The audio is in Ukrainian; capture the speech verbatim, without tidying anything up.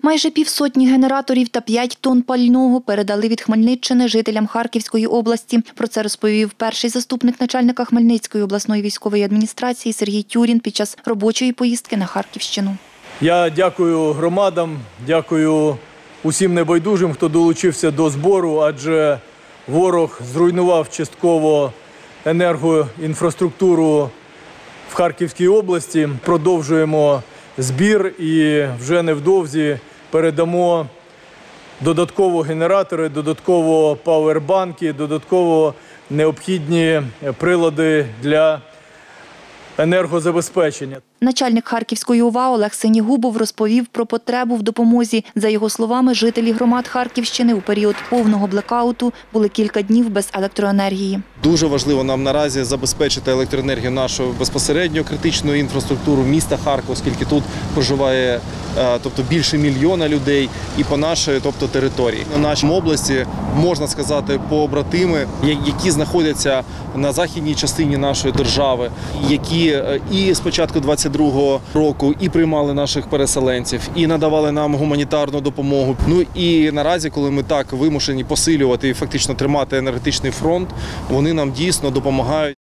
Майже півсотні генераторів та п'ять тонн пального передали від Хмельниччини жителям Харківської області. Про це розповів перший заступник начальника Хмельницької обласної військової адміністрації Сергій Тюрін під час робочої поїздки на Харківщину. Я дякую громадам, дякую усім небайдужим, хто долучився до збору, адже ворог зруйнував частково енергоінфраструктуру в Харківській області. Продовжуємо збір і вже невдовзі передамо додатково генератори, додатково пауербанки, додатково необхідні прилади для енергозабезпечення. Начальник Харківської ОВА Олег Синігубов розповів про потребу в допомозі. За його словами, жителі громад Харківщини у період повного блекауту були кілька днів без електроенергії. Дуже важливо нам наразі забезпечити електроенергію нашу безпосередньо критичну інфраструктуру міста Харкова, оскільки тут проживає тобто, більше мільйона людей і по нашій тобто, території. На нашій області, можна сказати, побратими, які знаходяться на західній частині нашої держави, які і з початку двадцять другого року і приймали наших переселенців, і надавали нам гуманітарну допомогу. Ну і наразі, коли ми так вимушені посилювати і фактично тримати енергетичний фронт, вони нам дійсно допомагають.